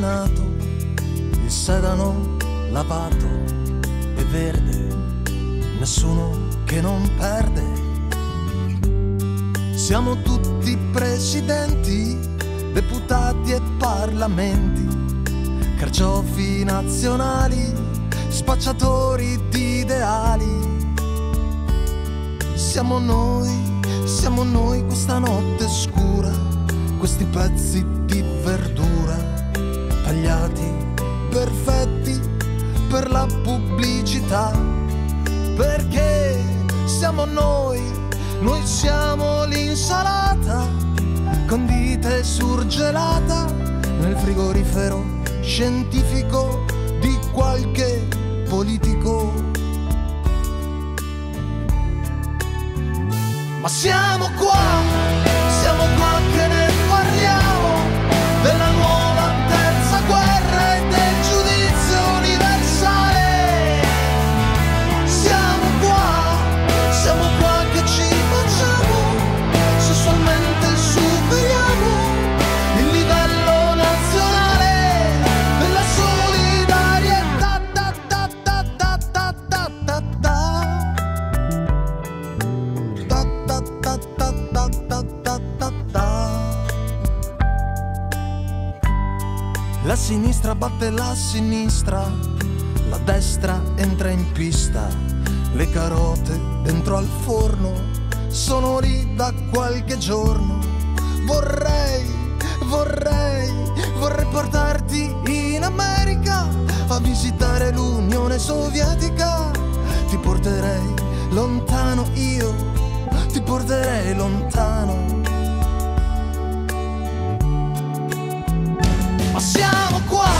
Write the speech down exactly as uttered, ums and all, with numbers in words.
nato, il sedano lavato e verde, nessuno che non perde. Siamo tutti presidenti, deputati e parlamenti, carciofi nazionali, spacciatori di ideali. Siamo noi, siamo noi questa notte scura, questi pezzi di verdura tagliati, perfetti per la pubblicità. Perché siamo noi, noi siamo l'insalata condita e surgelata nel frigorifero scientifico di qualche politico. Ma siamo qua, siamo qua che ne parliamo della nuova terza guerra e del giudizio universale. Siamo qua, siamo qua che ci facciamo, sessualmente superiamo il livello nazionale della solidarietà. Da, da, da, da, da, da, da, da. La sinistra batte la sinistra, la destra entra in pista, le carote dentro al forno sono lì da qualche giorno. Vorrei, vorrei, vorrei portarti in America a visitare l'Unione Sovietica. Ti porterei lontano io, ti porterei lontano. Ma siamo qua,